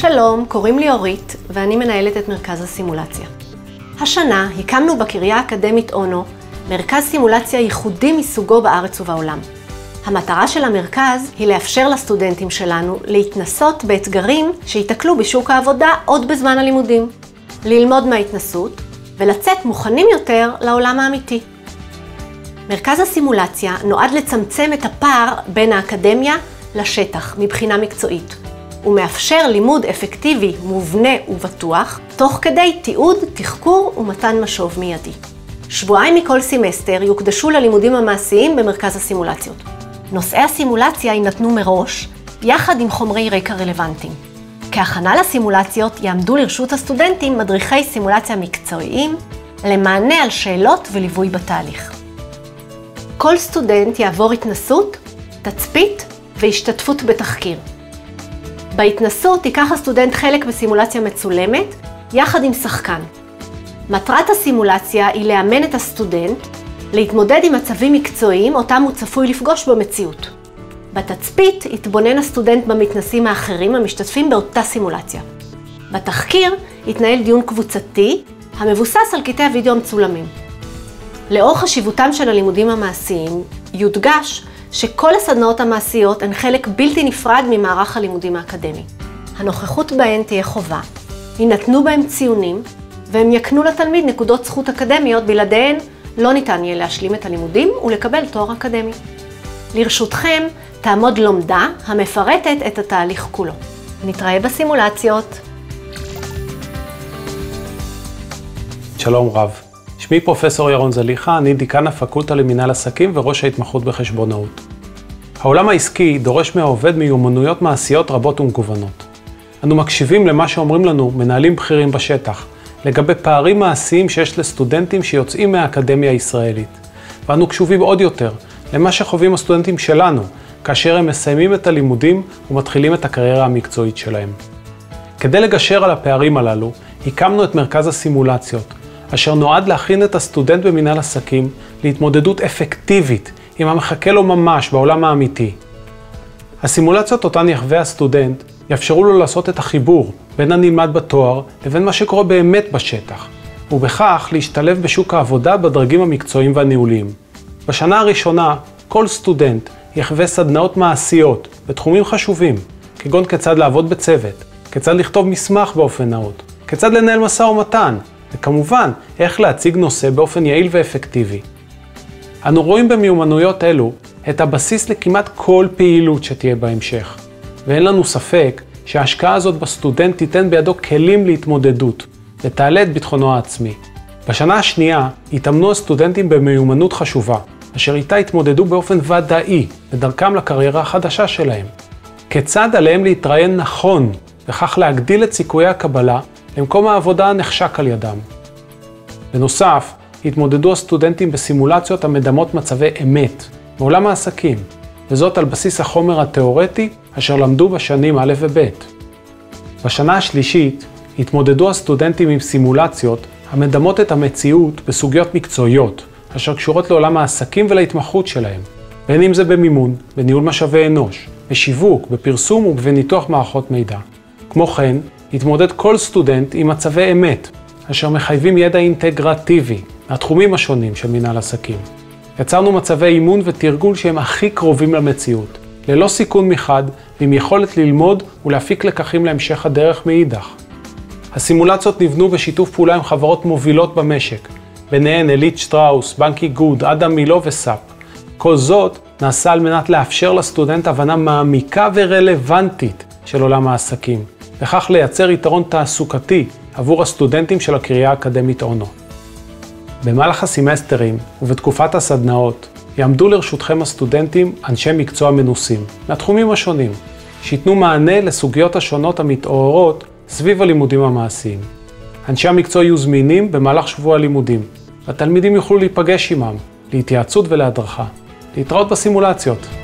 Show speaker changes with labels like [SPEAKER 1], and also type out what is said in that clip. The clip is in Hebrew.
[SPEAKER 1] שלום, קוראים לי אורית ואני מנהלת את מרכז הסימולציה. השנה הקמנו בקריה האקדמית אונו מרכז סימולציה ייחודי מסוגו בארץ ובעולם. המטרה של המרכז היא לאפשר לסטודנטים שלנו להתנסות באתגרים שיתקלו בשוק העבודה עוד בזמן הלימודים, ללמוד מההתנסות ולצאת מוכנים יותר לעולם האמיתי. מרכז הסימולציה נועד לצמצם את הפער בין האקדמיה לשטח מבחינה מקצועית. הוא מאפשר לימוד אפקטיבי, מובנה ובטוח, תוך כדי תיעוד, תחקור ומתן משוב מיידי. שבועיים מכל סמסטר יוקדשו ללימודים המעשיים במרכז הסימולציות. נושאי הסימולציה יינתנו מראש, יחד עם חומרי רקע רלוונטיים. כהכנה לסימולציות יעמדו לרשות הסטודנטים מדריכי סימולציה מקצועיים, למענה על שאלות וליווי בתהליך. כל סטודנט יעבור התנסות, תצפית והשתתפות בתחקיר. בהתנסות ייקח הסטודנט חלק בסימולציה מצולמת, יחד עם שחקן. מטרת הסימולציה היא לאמן את הסטודנט להתמודד עם מצבים מקצועיים אותם הוא צפוי לפגוש במציאות. בתצפית יתבונן הסטודנט במתנסים האחרים המשתתפים באותה סימולציה. בתחקיר יתנהל דיון קבוצתי המבוסס על קטעי הוידאו המצולמים. לאור חשיבותם של הלימודים המעשיים, יודגש שכל הסדנאות המעשיות הן חלק בלתי נפרד ממערך הלימודים האקדמי. הנוכחות בהן תהיה חובה, יינתנו בהם ציונים, והם יקנו לתלמיד נקודות זכות אקדמיות, בלעדיהן לא ניתן יהיה להשלים את הלימודים ולקבל תואר אקדמי. לרשותכם תעמוד לומדה המפרטת את התהליך כולו. נתראה בסימולציות.
[SPEAKER 2] שלום רב. שמי פרופסור ירון זליכה, אני דיקן הפקולטה למינהל עסקים וראש ההתמחות בחשבונאות. העולם העסקי דורש מהעובד מיומנויות מעשיות רבות ומגוונות. אנו מקשיבים למה שאומרים לנו מנהלים בכירים בשטח, לגבי פערים מעשיים שיש לסטודנטים שיוצאים מהאקדמיה הישראלית. ואנו קשובים עוד יותר למה שחווים הסטודנטים שלנו, כאשר הם מסיימים את הלימודים ומתחילים את הקריירה המקצועית שלהם. כדי לגשר על הפערים הללו, הקמנו את מרכז הסימולציות, אשר נועד להכין את הסטודנט במינהל עסקים להתמודדות אפקטיבית עם המחכה לו ממש בעולם האמיתי. הסימולציות אותן יחווה הסטודנט יאפשרו לו לעשות את החיבור בין הנלמד בתואר לבין מה שקורה באמת בשטח, ובכך להשתלב בשוק העבודה בדרגים המקצועיים והניהוליים. בשנה הראשונה, כל סטודנט יחווה סדנאות מעשיות בתחומים חשובים, כגון כיצד לעבוד בצוות, כיצד לכתוב מסמך באופן נאות, כיצד לנהל משא ומתן, וכמובן, איך להציג נושא באופן יעיל ואפקטיבי. אנו רואים במיומנויות אלו את הבסיס לכמעט כל פעילות שתהיה בהמשך, ואין לנו ספק שההשקעה הזאת בסטודנט תיתן בידו כלים להתמודדות, ותעלה את ביטחונו העצמי. בשנה השנייה התאמנו הסטודנטים במיומנות חשובה, אשר איתה התמודדו באופן ודאי בדרכם לקריירה החדשה שלהם. כיצד עליהם להתראיין נכון, וכך להגדיל את סיכויי הקבלה למקום העבודה הנחשק על ידם. בנוסף, התמודדו הסטודנטים בסימולציות המדמות מצבי אמת מעולם העסקים, וזאת על בסיס החומר התיאורטי אשר למדו בשנים א' וב'. בשנה השלישית התמודדו הסטודנטים עם סימולציות המדמות את המציאות בסוגיות מקצועיות, אשר קשורות לעולם העסקים ולהתמחות שלהם, בין אם זה במימון, בניהול משאבי אנוש, בשיווק, בפרסום ובניתוח מערכות מידע. כמו כן, התמודד כל סטודנט עם מצבי אמת, אשר מחייבים ידע אינטגרטיבי מהתחומים השונים של מינהל עסקים. יצרנו מצבי אימון ותרגול שהם הכי קרובים למציאות, ללא סיכון מחד ועם יכולת ללמוד ולהפיק לקחים להמשך הדרך מאידך. הסימולציות נבנו בשיתוף פעולה עם חברות מובילות במשק, ביניהן אלית שטראוס, בנק איגוד, אדם מילו וסאפ. כל זאת נעשה על מנת לאפשר לסטודנט הבנה מעמיקה ורלוונטית של עולם העסקים, וכך לייצר יתרון תעסוקתי עבור הסטודנטים של הקריה האקדמית אונו. במהלך הסמסטרים ובתקופת הסדנאות יעמדו לרשותכם הסטודנטים אנשי מקצוע מנוסים מהתחומים השונים, שיתנו מענה לסוגיות השונות המתעוררות סביב הלימודים המעשיים. אנשי המקצוע יהיו זמינים במהלך שבוע הלימודים, והתלמידים יוכלו להיפגש עמם, להתייעצות ולהדרכה. להתראות בסימולציות.